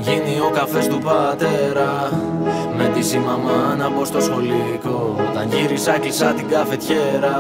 γίνει ο καφές του πατέρα, με τη μαμά να μπω στο σχολικό. Όταν γύρισα κλείσα την καφετιέρα,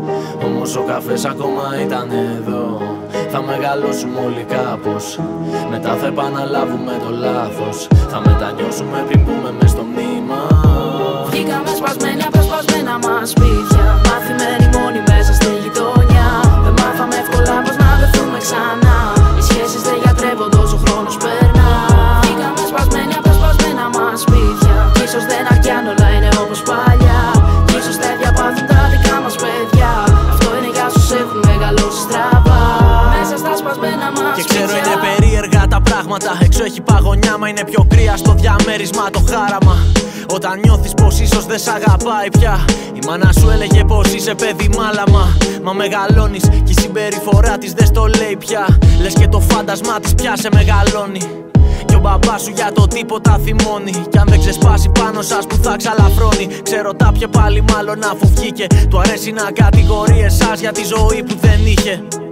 όμως ο καφές ακόμα ήταν εδώ. Θα μεγαλώσουμε όλοι κάπως, μετά θα επαναλάβουμε το λάθος. Θα μετανιώσουμε πριν μπούμε μες στο μνήμα. Βγήκαμε σπασμένοι από τα σπασμένα μας σπίτια, μαθημένοι μόνοι μέσα στη γειτονιά. Δεν μάθαμε εύκολα πως να δεθούμε ξανά. Οι σχέσεις δεν γιατρεύονται όσο χρόνος περνά. Βγήκαμε σπασμένοι από τα σπασμένα μας σπίτια, κι ίσως δεν αρκεί αν όλα είναι όπως παλιά. Κι ίσως τα ίδια πάθουν τα δικά μας παιδιά. Αυτό είναι για όσους έχουν μεγαλώσει στραβά μέσα στα σπασμένα μας και σπίτια. ξέρω είναι περίεργα τα πράγματα. Έξω έχει παγωνιά, μα είναι πιο κρύα στο διαμέρισμα το χάραμα. Όταν νιώθεις πως ίσως δεν σ' αγαπάει πια, η μάνα σου έλεγε πως είσαι παιδί μάλαμα. Μα μεγαλώνεις και η συμπεριφορά της δεν στο λέει πια. Λες και το φάντασμά της πια σε μεγαλώνει. Κι ο μπαμπάς σου για το τίποτα θυμώνει. Κι αν δεν ξεσπάσει πάνω σας που θα ξαλαφρώνει. Ξέρω τα πιε πάλι μάλλον αφού βγήκε. Του αρέσει να κατηγορεί εσάς για τη ζωή που δεν είχε.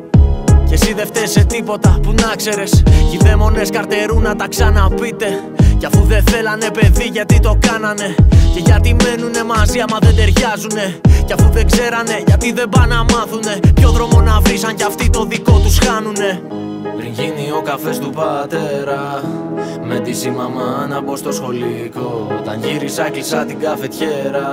Και εσύ δεν φταίς σε τίποτα που να ξέρες. Κι οι δαίμονες καρτερούν να τα ξαναπείτε. Κι αφού δεν θέλανε παιδί γιατί το κάνανε. Και γιατί μένουνε μαζί άμα δεν ταιριάζουνε. Κι αφού δεν ξέρανε γιατί δεν πάνε να μάθουνε. Ποιο δρόμο να βρεις αν κι αυτοί το δικό τους χάνουνε. Πριν γίνει ο καφές του πατέρα, με τη μαμά να μπω στο σχολικό. Όταν γύρισα κλείσα την καφετιέρα,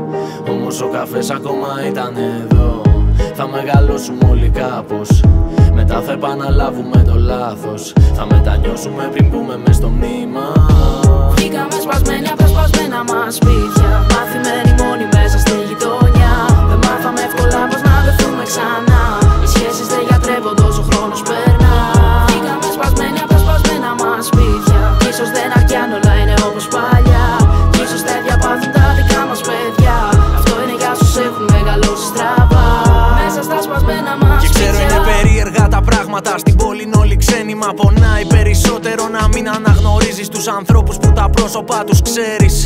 όμως ο καφές ακόμα ήταν εδώ. Θα μεγαλώσουμε όλοι κάπως, μετά θα επαναλάβουμε το λάθος. Θα μετανιώσουμε πριν μπούμε μες στο μνήμα. Βγήκαμε σπασμένοι από τα σπασμένα μας σπίτια, μαθημένοι μόνοι μέσα στη γειτονιά. Δεν μάθαμε εύκολα πως να δεθούμε ξανά. Οι σχέσεις δεν γιατρεύονται όσο χρόνος περνά. Βγήκαμε σπασμένοι από τα σπασμένα μας σπίτια, κι ίσως δεν αρκεί αν όλα είναι όπως παλιά. Κι ίσως τα ίδια πάθουν τα δικά μας παιδιά. Αυτό είναι για όσους έχουν μεγαλώσει στραβά μέσα στα σπασμένα μας και ξέρω σπίτια. είναι περίεργα τα πράγματα. Στην πόλη είναι όλοι ξένοι, μα πονάει περισσότερο να μην αναγνωρίζεις τους ανθρώπους που τα πρόσωπα τους ξέρεις.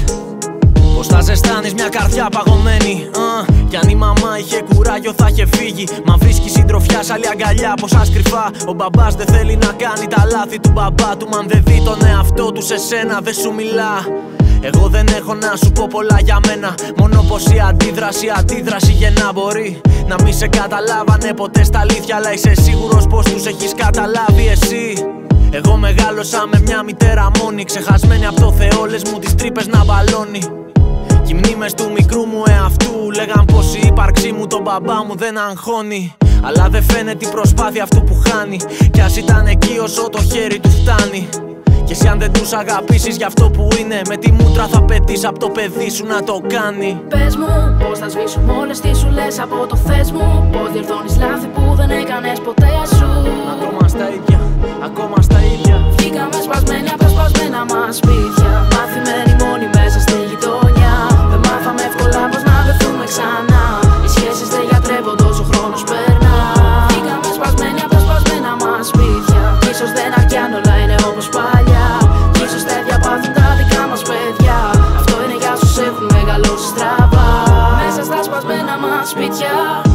Πως θα ζεστάνεις μια καρδιά παγωμένη. Κι αν η μαμά είχε κουράγιο θα είχε φύγει. Μα βρίσκει συντροφιά σ' άλλη αγκαλιά πως ας κρυφά. Ο μπαμπάς δεν θέλει να κάνει τα λάθη του μπαμπά του. Μα αν δεν δει τον εαυτό του σε σένα δεν σου μιλά. Εγώ δεν έχω να σου πω πολλά για μένα. Μόνο πως η αντίδραση γεννά μπορεί. Να μη σε καταλάβανε ποτέ στα αλήθεια, αλλά είσαι σίγουρος πως τους έχεις καταλάβει εσύ. Εγώ μεγάλωσα με μια μητέρα μόνη, ξεχασμένη από το Θεό, λες μου τις τρύπες να μπαλώνει. Κι οι μνήμες του μικρού μου εαυτού λέγαν πως η ύπαρξή μου τον μπαμπά μου δεν αγχώνει. Αλλά δεν φαίνεται η προσπάθεια αυτού που χάνει. Κι ας ήταν εκεί όσο το χέρι του φτάνει. Και εσύ αν δεν τους αγαπήσεις για αυτό που είναι, με τη μούτρα θα πετείς από το παιδί σου να το κάνει. Πες μου πως θα σβήσουμε όλες τις σουλές από το θες μου. Πως διορθώνεις λάθη που δεν έκανες ποτέ σου. Ακόμα στα ίδια, ακόμα στα ίδια. Βγήκαμε σπασμένοι από τα σπασμένα μας σπίτια, μαθημένοι μόνοι μέσα στη γειτονιά. Δεν μάθαμε εύκολα πως να δεθούμε ξανά. Οι σχέσεις δεν γιατρεύονται όσο χρόνος περνά. Βγήκαμε σπασμένοι από τα σπασμένα μας σπίτια, κι ίσως δεν αρκεί αν όλα είναι όπως παλιά. Κι ίσως τα ίδια πάθουν τα δικά μας παιδιά. Αυτό είναι για όσους έχουν μεγαλώσει στραβά μέσα στα σπασμένα μας σπίτια.